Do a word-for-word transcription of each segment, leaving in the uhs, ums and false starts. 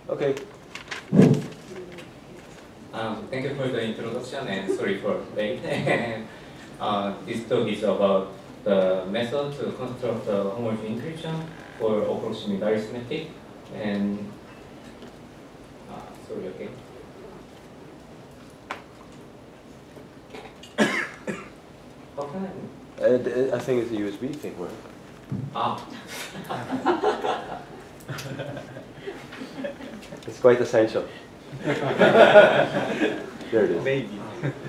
Okay. Um, thank you for the introduction and sorry for late. uh, this talk is about the method to construct the homomorphic encryption for approximate arithmetic. And uh, sorry, okay. How can I? Uh, I think it's a U S B thing, right? Ah. It's quite essential. There it is. Maybe.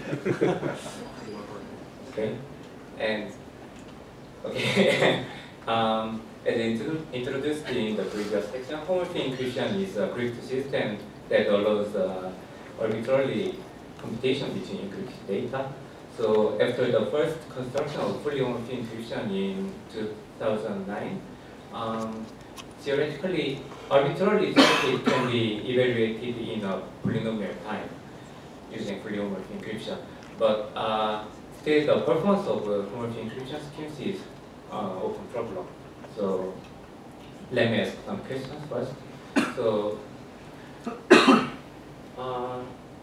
Okay. And okay. um, as intro introduced in the previous section, homomorphic encryption is a crypto system that allows uh, arbitrary computation between encrypted data. So after the first construction of fully homomorphic encryption in two thousand nine, um, theoretically, arbitrarily circuit can be evaluated in a polynomial time using fully homomorphic encryption. But uh, still, the performance of uh, homomorphic encryption schemes is uh, open problem. So let me ask some questions first. So, uh,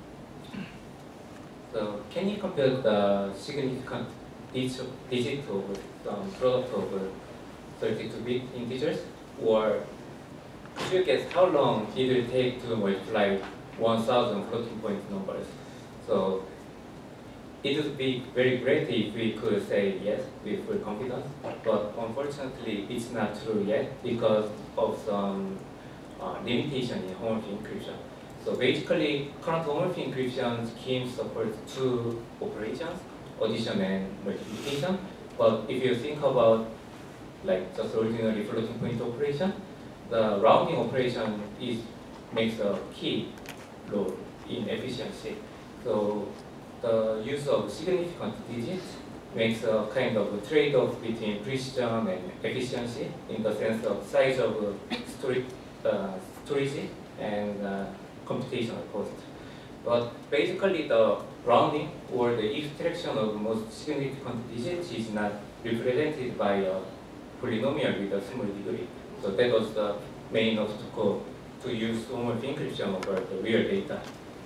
so can you compare the significant digit, digit of um, product of thirty-two bit integers, or could you guess how long it will take to multiply one thousand floating point numbers? So it would be very great if we could say yes with full confidence, but unfortunately it's not true yet because of some uh, limitation in homomorphic encryption. So basically, current homomorphic encryption scheme supports two operations, addition and multiplication. But if you think about like just ordinary floating point operation, the rounding operation is makes a key role in efficiency. So the use of significant digits makes a kind of a trade-off between precision and efficiency in the sense of size of uh, storage, uh, storage and uh, computational cost. But basically the rounding or the extraction of most significant digits is not represented by a polynomial with a small degree. So that was the main obstacle to use homomorphic encryption over the real data.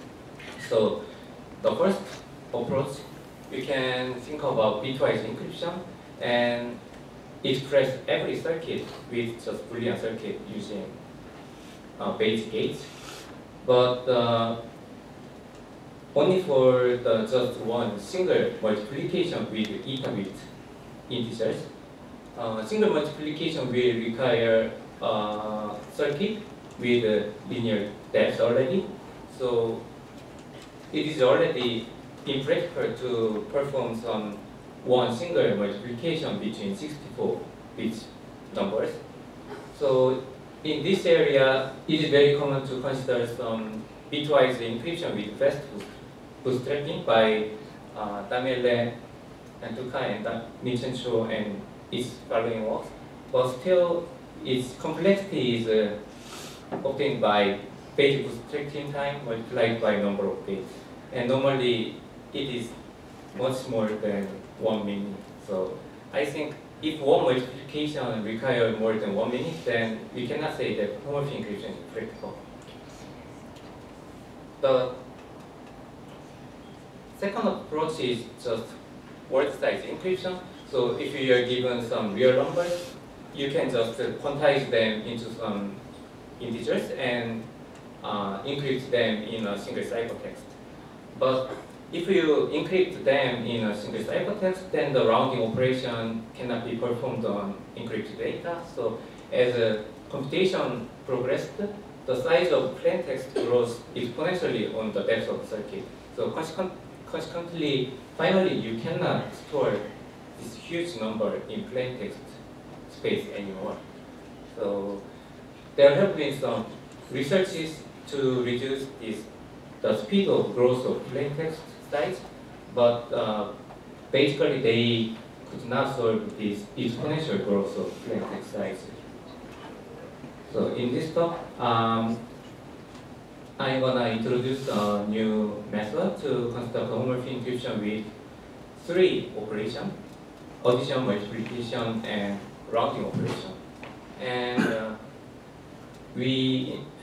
So the first approach, we can think about bitwise encryption and express every circuit with just Boolean circuit using uh, base gates. But uh, only for the just one single multiplication with eta bit integers. Uh, single multiplication will require uh, circuit with uh, linear depth already. So it is already impractical to perform some one single multiplication between sixty-four bit numbers. So in this area, it is very common to consider some bitwise encryption with fast bootstrapping by uh, Damele and Tuka and Michencho and its following works. But still, its complexity is uh, obtained by page bootstrapping time multiplied by number of gates. And normally, it is much more than one minute. So I think if one multiplication requires more than one minute, then we cannot say that homomorphic encryption is practical. The second approach is just word size encryption. So if you are given some real numbers, you can just quantize them into some integers and uh, encrypt them in a single ciphertext. But if you encrypt them in a single ciphertext, then the rounding operation cannot be performed on encrypted data. So as a computation progressed, the size of plain text grows exponentially on the depth of the circuit. So consequent, consequently, finally, you cannot store this huge number in plain text space anymore. So there have been some researches to reduce this, the speed of growth of plain text size, but uh, basically they could not solve this exponential growth of plain text size. So in this talk, um, I'm gonna introduce a new method to construct homomorphic encryption with three operations: addition, multiplication, and rounding operation. And uh, we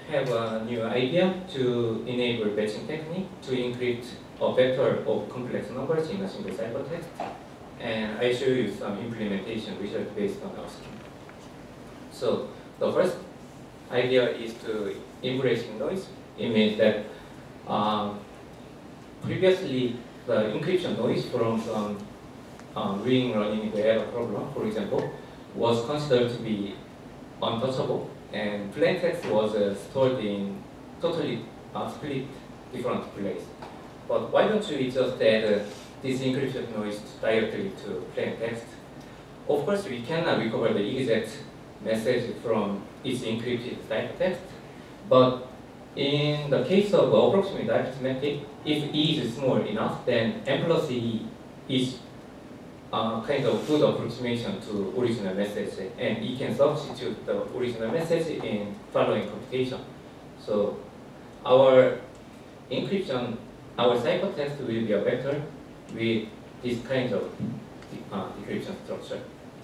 have a new idea to enable batching technique to encrypt a vector of complex numbers in a single ciphertext. And I show you some implementation result based on our scheme. So the first idea is to embracing noise. It means that um, previously the encryption noise from some um, ring running the error program, for example, was considered to be untouchable, and plain text was uh, stored in totally uh, split different place. But why don't we just add uh, this encryption noise directly to plain text? Of course, we cannot recover the exact message from its encrypted ciphertext, but in the case of approximate arithmetic, if E is small enough, then M plus E is uh, kind of good approximation to original message, and E can substitute the original message in following computation. So our encryption, our ciphertext will be a vector with this kind of uh, decryption structure.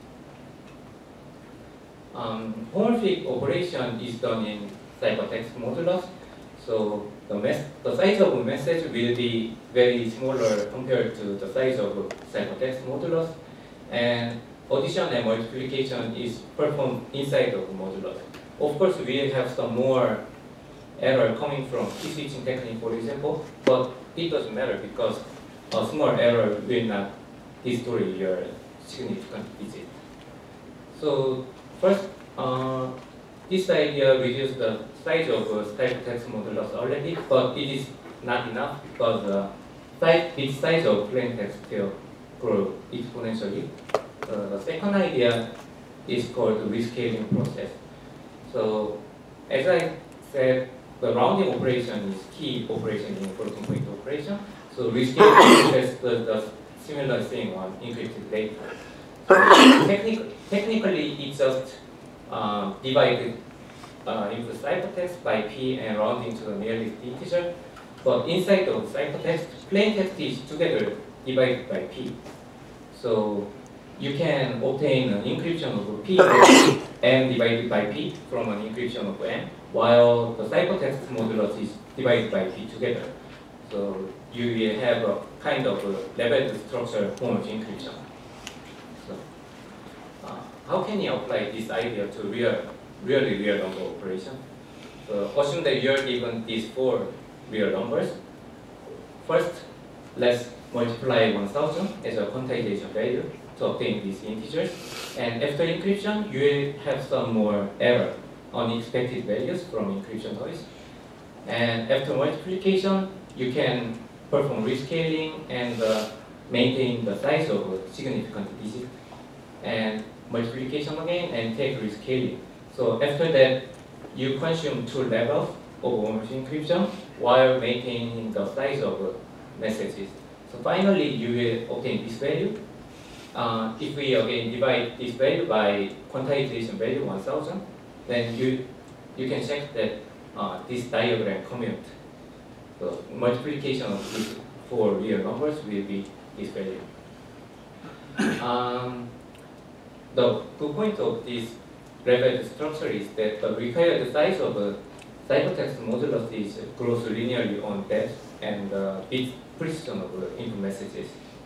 Um, homomorphic operation is done in ciphertext modulus. So the, mess the size of a message will be very smaller compared to the size of a ciphertext modulus, and addition and multiplication is performed inside of the modulus. Of course, we have some more error coming from key switching technique, for example, but it doesn't matter because a small error will not destroy your significant digit. So first, uh, this idea reduces the size of uh, ciphertext modulus already, but it is not enough because uh, size, its size of plain text will grow exponentially. Uh, the second idea is called the rescaling process. So as I said, the rounding operation is key operation in floating point operation. So rescaling process does the similar thing on encrypted data. So technic technically, it's just uh, divided uh, into ciphertext by p and rounding to the nearest integer. But inside of ciphertext, plain text is together divided by p. So you can obtain an encryption of p m divided by p from an encryption of m, while the ciphertext modulus is divided by p together. So you will have a kind of a leveled structure form of encryption. So uh, how can you apply this idea to real, really real number operation? So assume that you are given these four real numbers. First, let's multiply one thousand as a quantization value to obtain these integers. And after encryption, you will have some more error, unexpected values from encryption noise. And after multiplication, you can perform rescaling and uh, maintain the size of a significant digit. And multiplication again and take rescaling. So after that, you consume two levels of homomorphic encryption while maintaining the size of uh, messages. So finally, you will obtain this value. Uh, if we again divide this value by quantization value one thousand, then you you can check that uh, this diagram commute. So multiplication of these four real numbers will be this value. Um, the good point of this leveled structure is that the required size of a ciphertext modulus is grows linearly on depth and uh, bit precision of the input messages.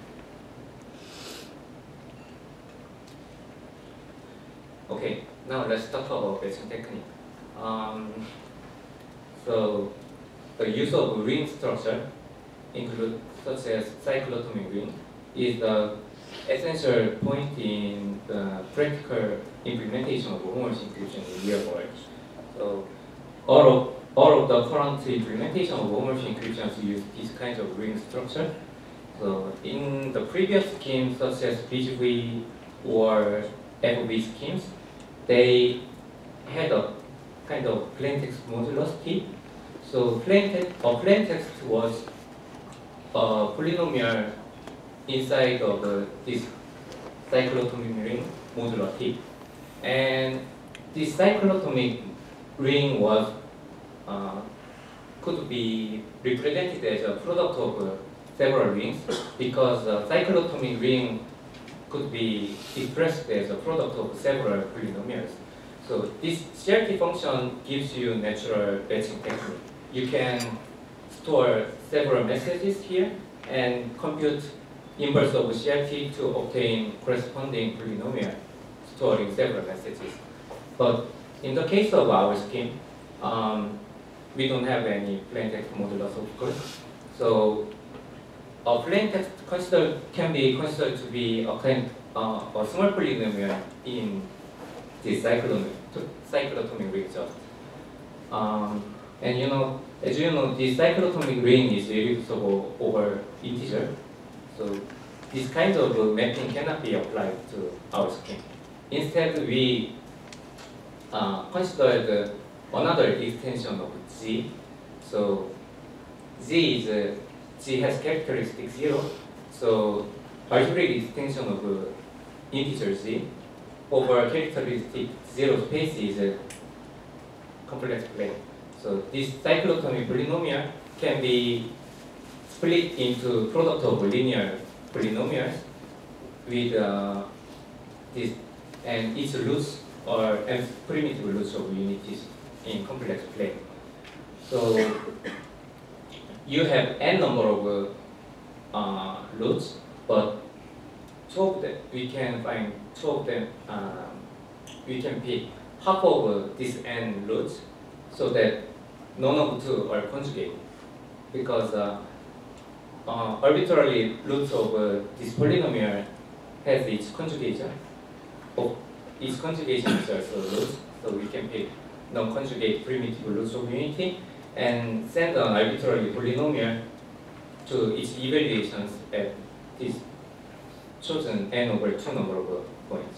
Okay, now let's talk about batching technique. Um, so the use of ring structure, include such as cyclotomic ring, is the essential point in the practical implementation of homomorphic encryption in real world. So all of all of the current implementation of homomorphic encryptions use this kind of ring structure. So in the previous schemes, such as B G V or F B schemes, they had a kind of plain text modulus key. So plain text, or plain text was a polynomial inside of uh, this cyclotomic ring modular key, and this cyclotomic ring was uh, could be represented as a product of uh, several rings, because a cyclotomic ring could be expressed as a product of several polynomials. So this C R T function gives you natural batching technique. You can store several messages here and compute inverse of C R T to obtain corresponding polynomial storing several messages. But in the case of our scheme, um, we don't have any plain text modulus, of course. So a plain text considered can be considered to be a kind uh, a small polynomial in this cyclotomic cyclotomic ring just. Um, and you know, as you know, this cyclotomic ring is irreducible over integer. So this kind of mapping cannot be applied to our scheme. Instead, we uh, considered another extension of Z. So Z is uh, Z has characteristic zero. So algebraic extension of uh, integer Z over characteristic zero space is a complex plane. So this cyclotomic polynomial can be split into product of linear polynomials with uh, this and its roots or and primitive roots of unities in complex plane. So you have n number of uh, roots, but two of them we can find two of them. Um, we can pick half of uh, this n roots, so that none of two are conjugate, because uh, uh, arbitrarily roots of uh, this polynomial has its conjugation. Of its conjugation is also roots, so we can pick non-conjugate primitive roots of unity and send an arbitrary polynomial to its evaluations at this chosen n over two number of points.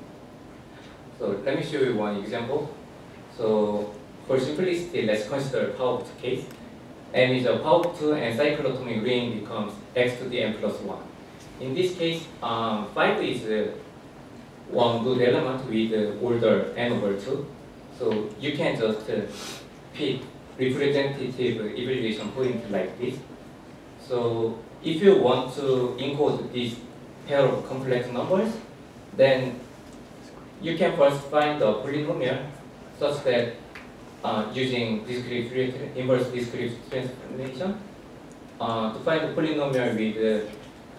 So let me show you one example. So for simplicity, let's consider power of two case. M is a power of two and cyclotomic ring becomes x to the n plus one. In this case, um, five is uh, one good element with uh, order n over two. So you can just uh, pick representative evaluation point like this. So if you want to encode this pair of complex numbers, then you can first find the polynomial such that uh, using discrete inverse discrete transformation uh, to find the polynomial with uh,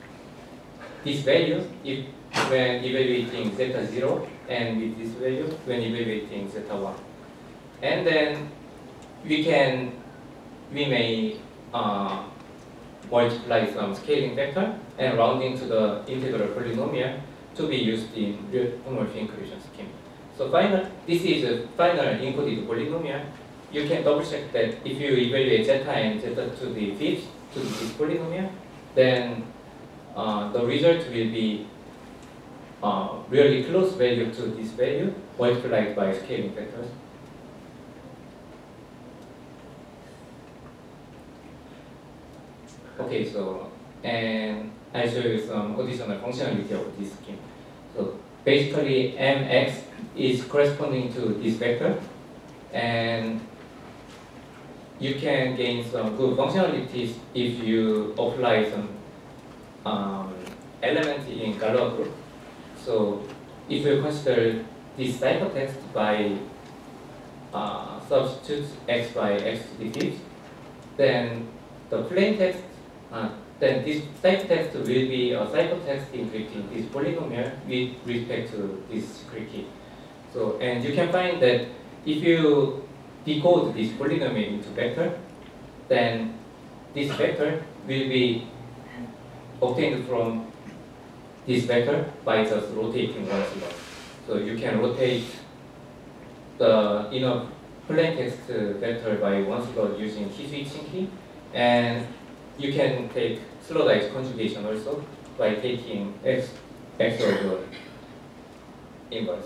this value if when evaluating zeta zero and with this value when evaluating zeta one. And then we can we may uh, multiply some scaling factor and rounding to the integral polynomial to be used in real homomorphic encryption scheme. So final, this is a final encoded polynomial. You can double check that if you evaluate zeta and zeta to the fifth to this polynomial, then uh, the result will be uh, really close value to this value multiplied by scaling factors. Okay, so and I'll show you some additional functionality of this scheme. So basically, mx is corresponding to this vector, and you can gain some good functionalities if you apply some um, element in Galois group. So if you consider this ciphertext by uh, substitute x by x to the fifth, then the plain text Uh, then this ciphertext will be a ciphertext encrypting this polynomial with respect to this secret key. So, and you can find that if you decode this polynomial into vector, then this vector will be obtained from this vector by just rotating one slot. So you can rotate the inner plain text vector by one slot using key switching key, and you can take slotized conjugation also by taking x, x over inverse.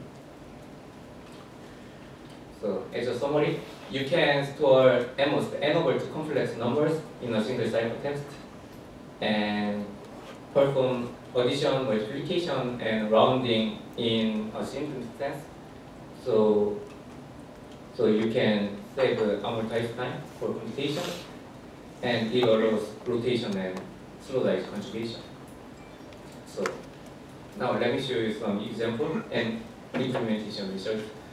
So as a summary, you can store almost n over two complex numbers in a single ciphertext and perform addition, multiplication, and rounding in a single instance. So, so you can save uh, amortized time for computation, and it allows rotation and slotized conjugation. So now let me show you some example and implementation results.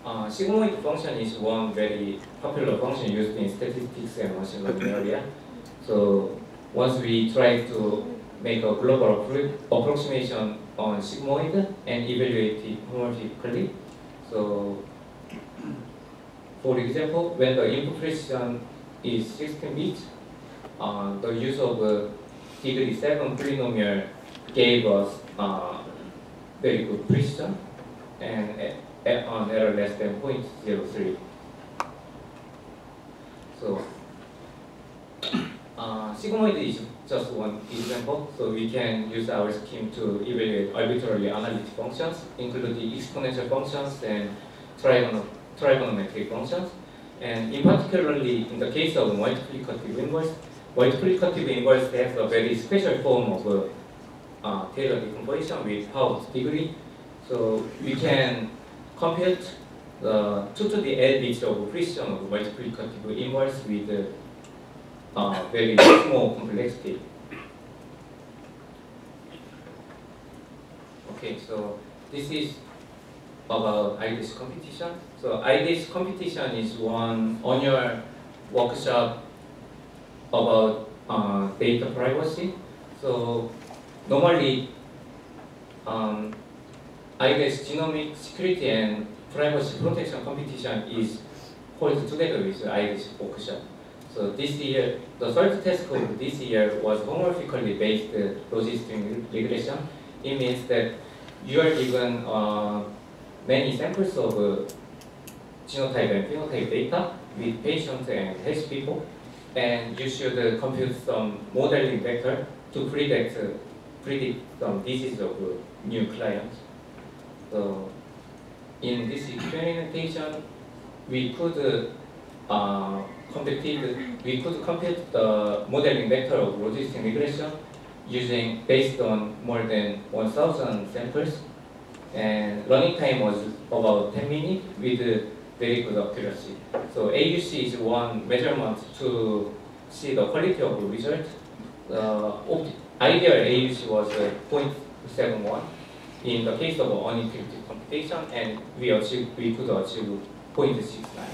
Uh, sigmoid function is one very popular function used in statistics and machine learning area. So once we try to make a global appro approximation on sigmoid and evaluate it homomorphically. So for example, when the input precision is sixteen bits, uh, the use of a degree seven polynomial gave us uh, very good precision and uh, on error less than zero point zero three. So uh, sigmoid is just one example. So we can use our scheme to evaluate arbitrarily analytic functions, including exponential functions and trigono trigonometric functions. And in particularly in the case of multiplicative inverse, multiplicative inverse has a very special form of uh, uh, Taylor decomposition with power of degree. So we can compute the two to the n bits of precision of multiplicative inverse with uh, uh, very small complexity. Okay, so this is about I D S competition. So I D S competition is one annual workshop about uh, data privacy. So normally, um, I D S genomic security and privacy protection competition is held together with I D S workshop. So this year, the third task of this year was homomorphically based uh, logistic regression. It means that you are given uh, many samples of uh, genotype and phenotype data with patients and healthy people, and you should uh, compute some modeling vector to predict uh, predict some disease of uh, new clients. So in this experimentation, we could uh, uh, compute we could compute the modeling vector of logistic regression using based on more than one thousand samples, and running time was about ten minutes with uh, very good accuracy. So A U C is one measurement to see the quality of the result. The ideal A U C was uh, zero point seven one in the case of unencrypted computation, and we achieved, we could achieve zero point six nine.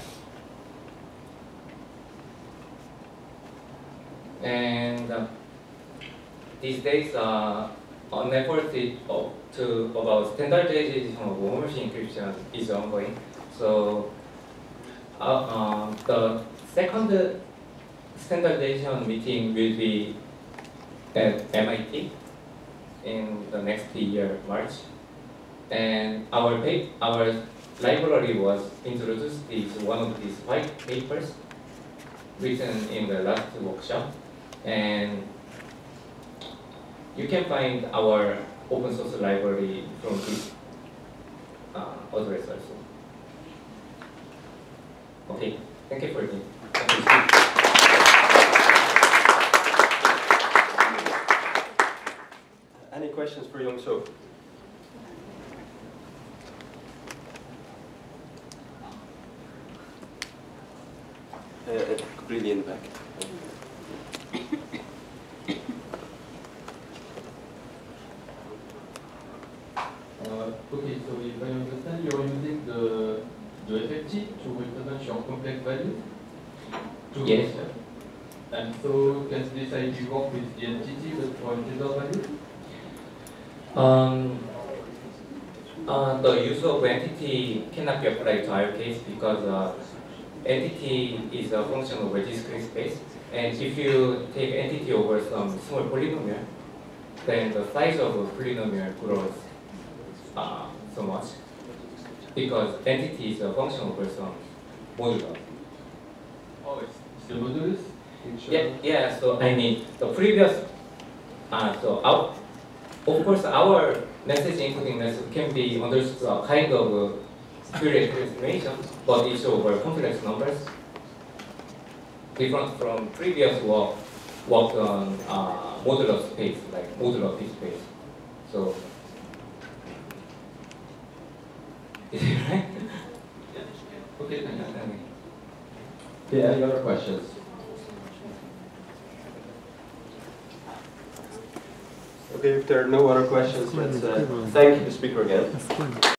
And uh, these days, uh, an effort to, to about standardization of homomorphic encryption is ongoing. So uh, uh, the second standardization meeting will be at M I T in the next year, March. And our pa our library was introduced is one of these white papers written in the last workshop. And you can find our open source library from this uh, address also. Okay, thank you for listening. Any questions for Young-So? Uh, completely in the back. Uh, okay, so if I understand, you're using the the F F T to represent your complex values? To Yes. And so can this I D work with the entity but for integer value? Um, uh, the use of entity cannot be applied to our case because uh, entity is a function over discrete space, and if you take entity over some small polynomial, then the size of a polynomial grows uh, so much because entity is a function over some modulo. Oh, it's, it's the modulus? Which, uh, Yeah, yeah. So I mean the previous. Uh, so our, of course, our message encoding method can be understood a kind of uh, Fourier transformation, but it's over complex numbers. Different from previous work worked on uh, modular space, like modular P space. So, is it right? Okay, thank you. Okay, any other questions? Okay, if there are no other questions, let's uh, thank the speaker again.